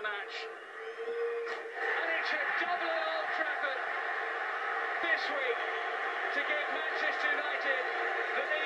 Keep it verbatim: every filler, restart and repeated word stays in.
the match. And it's a double at Old Trafford this week to give Manchester United the lead.